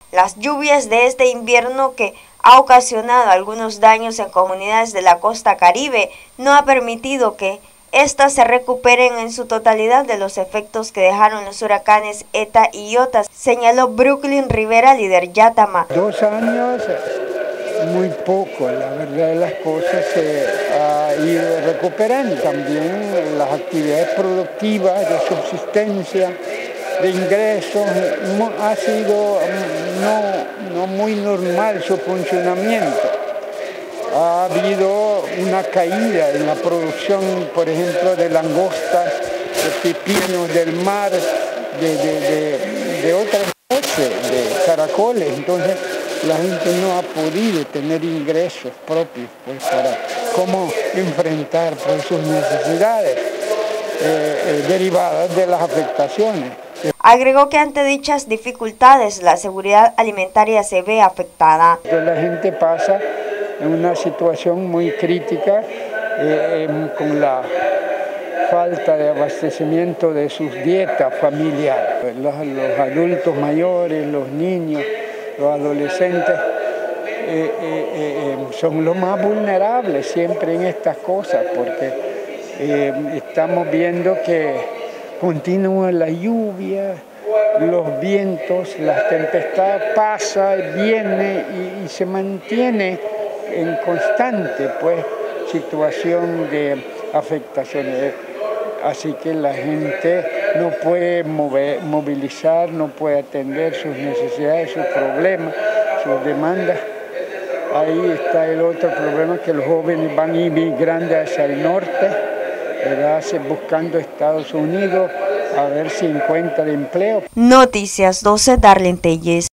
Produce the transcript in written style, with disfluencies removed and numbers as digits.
Las lluvias de este invierno, que ha ocasionado algunos daños en comunidades de la costa caribe, no ha permitido que estas se recuperen en su totalidad de los efectos que dejaron los huracanes Eta y Iota, señaló Brooklyn Rivera, líder Yatama. 2 años, muy poco, la verdad de las cosas se ha ido recuperando. También las actividades productivas de subsistencia, de ingresos, ha sido no muy normal su funcionamiento. Ha habido una caída en la producción, por ejemplo, de langostas, de pepinos del mar, de otras especies, de caracoles. Entonces, la gente no ha podido tener ingresos propios pues, para cómo enfrentar pues, sus necesidades derivadas de las afectaciones. Agregó que ante dichas dificultades la seguridad alimentaria se ve afectada. La gente pasa en una situación muy crítica con la falta de abastecimiento de sus dietas familiares. Los adultos mayores, los niños, los adolescentes son los más vulnerables siempre en estas cosas porque estamos viendo que continúa la lluvia, los vientos, las tempestades, pasa, viene y se mantiene en constante pues, situación de afectaciones. Así que la gente no puede movilizar, no puede atender sus necesidades, sus problemas, sus demandas. Ahí está el otro problema, que los jóvenes van inmigrando hacia el norte, ¿verdad? Buscando Estados Unidos a ver si encuentran empleo. Noticias 12, Darlene Telles.